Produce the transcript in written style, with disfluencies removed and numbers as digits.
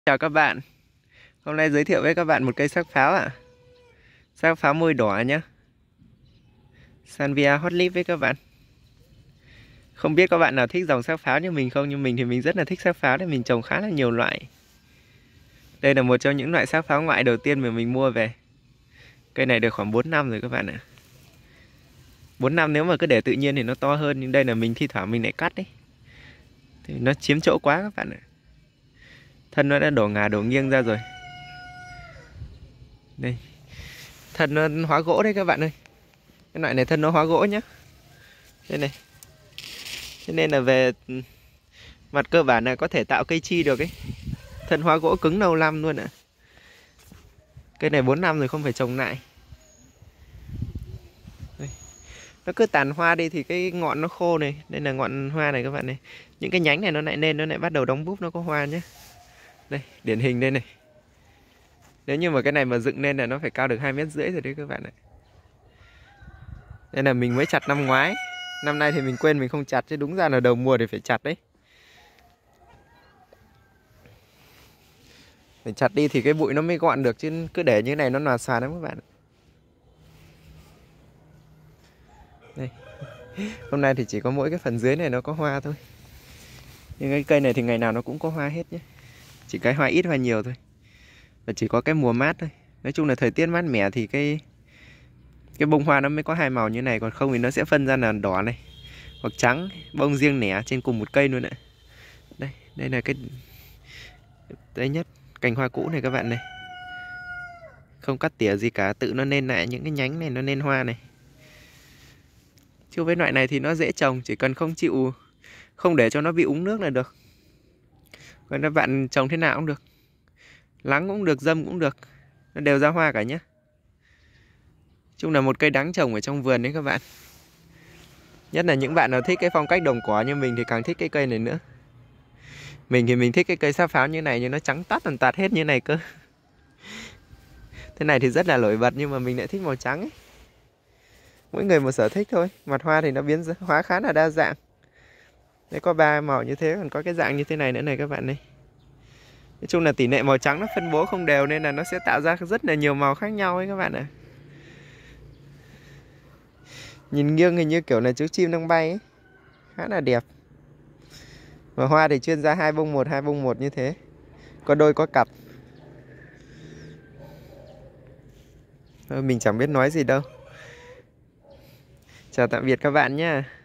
Chào các bạn, hôm nay giới thiệu với các bạn một cây xác pháo ạ. Xác pháo môi đỏ nhé. Salvia Hot Lip với các bạn. Không biết các bạn nào thích dòng xác pháo như mình không, nhưng mình thì mình rất là thích xác pháo nên mình trồng khá là nhiều loại. Đây là một trong những loại xác pháo ngoại đầu tiên mà mình mua về. Cây này được khoảng 4 năm rồi các bạn ạ. 4 năm nếu mà cứ để tự nhiên thì nó to hơn, nhưng đây là mình thi thoảng mình lại cắt đấy. Thì nó chiếm chỗ quá các bạn ạ. Thân nó đã đổ ngả đổ nghiêng ra rồi. Đây, thân nó hóa gỗ đấy các bạn ơi. Cái loại này thân nó hóa gỗ nhá. Đây này. Thế nên là về mặt cơ bản là có thể tạo cây chi được ấy. Thân hóa gỗ cứng lâu năm luôn ạ. Cây này 4 năm rồi không phải trồng lại. Đây. Nó cứ tàn hoa đi thì cái ngọn nó khô này. Đây là ngọn hoa này các bạn này. Những cái nhánh này nó lại lên, nó lại bắt đầu đóng búp, nó có hoa nhé. Đây, điển hình đây này. Nếu như mà cái này mà dựng lên là nó phải cao được 2,5 mét rồi đấy các bạn ạ. Đây là mình mới chặt năm ngoái. Năm nay thì mình quên mình không chặt, chứ đúng ra là đầu mùa thì phải chặt đấy. Phải chặt đi thì cái bụi nó mới gọn được, chứ cứ để như này nó nòa xòa lắm các bạn. Đây. Hôm nay thì chỉ có mỗi cái phần dưới này nó có hoa thôi. Nhưng cái cây này thì ngày nào nó cũng có hoa hết nhé. Chỉ cái hoa ít hoa nhiều thôi. Và chỉ có cái mùa mát thôi. Nói chung là thời tiết mát mẻ thì cái bông hoa nó mới có hai màu như này. Còn không thì nó sẽ phân ra là đỏ này hoặc trắng, bông riêng nẻ trên cùng một cây luôn ạ. Đây là cái đấy nhất, cành hoa cũ này các bạn này. Không cắt tỉa gì cả, tự nó lên lại những cái nhánh này, nó lên hoa này. Chứ với loại này thì nó dễ trồng, chỉ cần không để cho nó bị úng nước là được. Còn các bạn trồng thế nào cũng được. Lắng cũng được, dâm cũng được. Nó đều ra hoa cả nhé. Chung là một cây đáng trồng ở trong vườn đấy các bạn. Nhất là những bạn nào thích cái phong cách đồng cỏ như mình thì càng thích cái cây này nữa. Mình thì mình thích cái cây xác pháo như này, nhưng nó trắng tắt tàn tạt hết như này cơ. Thế này thì rất là nổi bật, nhưng mà mình lại thích màu trắng ấy. Mỗi người một sở thích thôi. Mặt hoa thì nó biến hóa khá là đa dạng. Đấy, có 3 màu như thế, còn có cái dạng như thế này nữa này các bạn này. Nói chung là tỷ lệ màu trắng nó phân bố không đều, nên là nó sẽ tạo ra rất là nhiều màu khác nhau ấy các bạn ạ. Nhìn nghiêng hình như kiểu là chú chim đang bay ấy. Khá là đẹp. Và hoa thì chuyên ra hai bông một như thế. Có đôi có cặp. Mình chẳng biết nói gì đâu. Chào tạm biệt các bạn nhé.